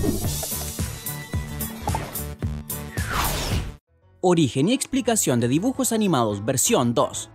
Origen y explicación de dibujos animados versión 2.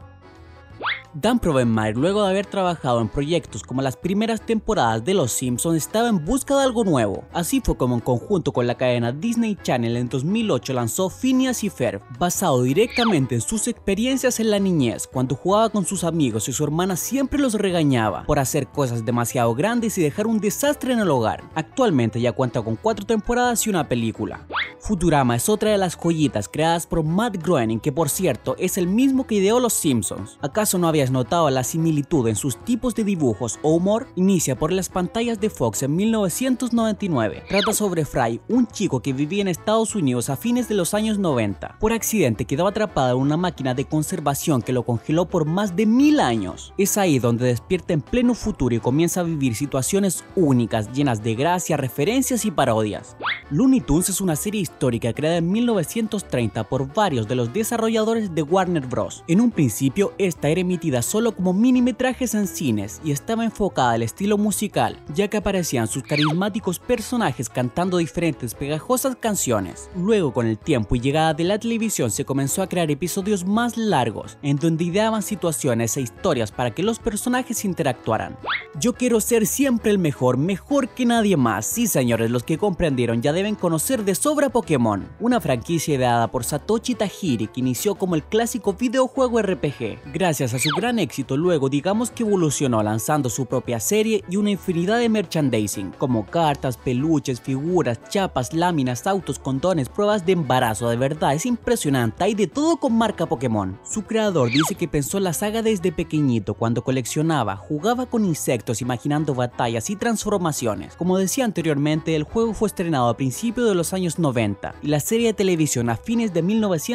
Dan Provenmire, luego de haber trabajado en proyectos como las primeras temporadas de Los Simpsons, estaba en busca de algo nuevo. Así fue como en conjunto con la cadena Disney Channel en 2008 lanzó Phineas y Ferb, basado directamente en sus experiencias en la niñez, cuando jugaba con sus amigos y su hermana siempre los regañaba por hacer cosas demasiado grandes y dejar un desastre en el hogar. Actualmente ya cuenta con 4 temporadas y una película. Futurama es otra de las joyitas creadas por Matt Groening, que por cierto es el mismo que ideó Los Simpsons. ¿Acaso no habías notado la similitud en sus tipos de dibujos o humor? Inicia por las pantallas de Fox en 1999. Trata sobre Fry, un chico que vivía en Estados Unidos a fines de los años 90. Por accidente quedó atrapado en una máquina de conservación que lo congeló por más de 1000 años. Es ahí donde despierta en pleno futuro y comienza a vivir situaciones únicas, llenas de gracia, referencias y parodias. Looney Tunes es una serie histórica creada en 1930 por varios de los desarrolladores de Warner Bros. En un principio esta era emitida solo como minimetrajes en cines y estaba enfocada al estilo musical, ya que aparecían sus carismáticos personajes cantando diferentes pegajosas canciones. Luego, con el tiempo y llegada de la televisión, se comenzó a crear episodios más largos, en donde ideaban situaciones e historias para que los personajes interactuaran. Yo quiero ser siempre el mejor que nadie más. Sí señores, los que comprendieron ya deben conocer de sobra Pokémon, una franquicia ideada por Satoshi Tajiri que inició como el clásico videojuego RPG. Gracias a su gran éxito, luego digamos que evolucionó lanzando su propia serie y una infinidad de merchandising, como cartas, peluches, figuras, chapas, láminas, autos, condones, pruebas de embarazo. De verdad es impresionante, hay de todo con marca Pokémon. Su creador dice que pensó la saga desde pequeñito, cuando coleccionaba, jugaba con insectos, imaginando batallas y transformaciones. Como decía anteriormente, el juego fue estrenado a principios de los años 90 y la serie de televisión a fines de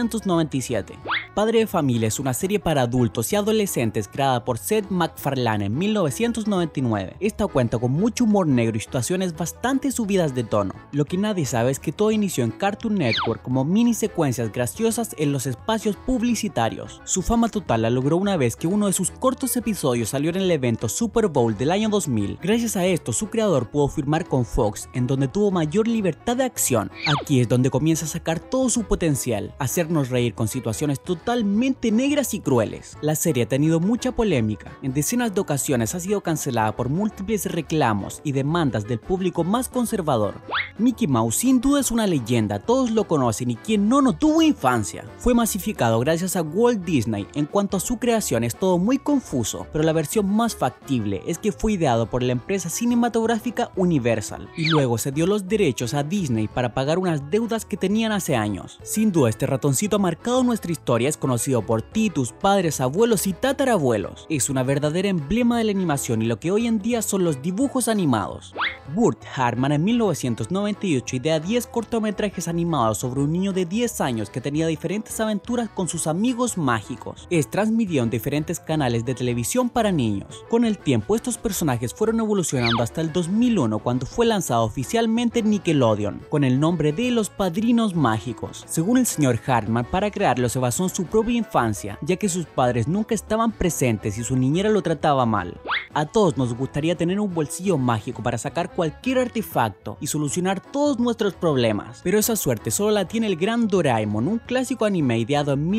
1997. Padre de Familia es una serie para adultos y adolescentes creada por Seth MacFarlane en 1999. Esta cuenta con mucho humor negro y situaciones bastante subidas de tono. Lo que nadie sabe es que todo inició en Cartoon Network como mini secuencias graciosas en los espacios publicitarios. Su fama total la logró una vez que uno de sus cortos episodios salió en el evento Super Bowl del año 2000. Gracias a esto, su creador pudo firmar con Fox, en donde tuvo mayor libertad de acción. Aquí es donde comienza a sacar todo su potencial, hacernos reír con situaciones totalmente negras y crueles. La serie ha tenido mucha polémica, en decenas de ocasiones ha sido cancelada por múltiples reclamos y demandas del público más conservador. Mickey Mouse sin duda es una leyenda, todos lo conocen y quien no tuvo infancia. Fue masificado gracias a Walt Disney. En cuanto a su creación es todo muy confuso, pero la versión más factible es que fue ideado por la empresa cinematográfica Universal y luego se dio los derechos a Disney para pagar unas deudas que tenían hace años. Sin duda este ratoncito ha marcado nuestra historia, es conocido por ti, tus padres, abuelos y tatarabuelos. Es una verdadera emblema de la animación y lo que hoy en día son los dibujos animados. Burt Hartman en 1998 idea 10 cortometrajes animados sobre un niño de 10 años que tenía diferentes aventuras con sus amigos mágicos. Es transmitido en diferentes canales de televisión para niños. Con el tiempo estos personajes fueron evolucionando hasta el 2001, cuando fue lanzado oficialmente en Nickelodeon con el nombre de Los Padrinos Mágicos. Según el señor Hartman, para crearlo se basó en su propia infancia, ya que sus padres nunca estaban presentes y su niñera lo trataba mal. A todos nos gustaría tener un bolsillo mágico para sacar cualquier artefacto y solucionar todos nuestros problemas, pero esa suerte solo la tiene el gran Doraemon, un clásico anime ideado en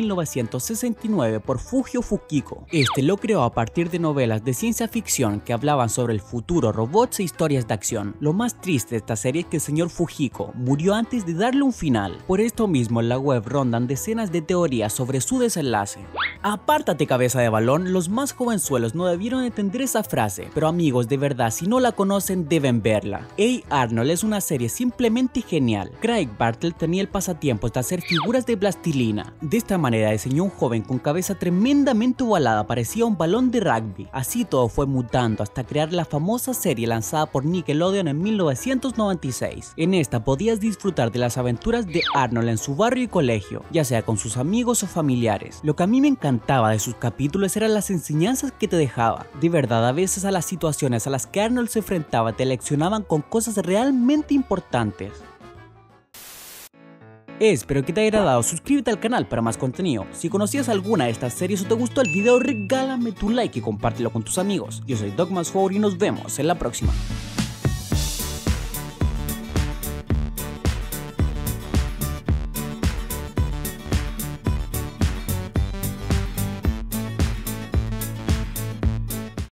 1969 por Fujio Fukiko. Este lo creó a partir de novelas de ciencia ficción que hablaban sobre el futuro, robots e historias de acción. Lo más triste de esta serie es que el señor Fujiko murió antes de darle un final. Por esto mismo en la web rondan decenas de teorías sobre su desenlace. Apártate, cabeza de balón, los más jovenzuelos no debieron entender esa frase, pero amigos, de verdad, si no la conocen deben verla. Hey Arnold es una serie simplemente genial. Craig Bartlett tenía el pasatiempo de hacer figuras de plastilina. De esta manera diseñó un joven con cabeza tremendamente ovalada, parecía un balón de rugby. Así todo fue mutando hasta crear la famosa serie lanzada por Nickelodeon en 1996. En esta podías disfrutar de las aventuras de Arnold en su barrio y colegio, ya sea con sus amigos o familiares. Lo que a mí me encantaba de sus capítulos eran las enseñanzas que te dejaba. De verdad, a veces a las situaciones a las que Arnold se enfrentaba te leccionaban con cosas realmente importantes. Espero que te haya agradado, suscríbete al canal para más contenido. Si conocías alguna de estas series o te gustó el video, regálame tu like y compártelo con tus amigos. Yo soy Dogmas4 y nos vemos en la próxima.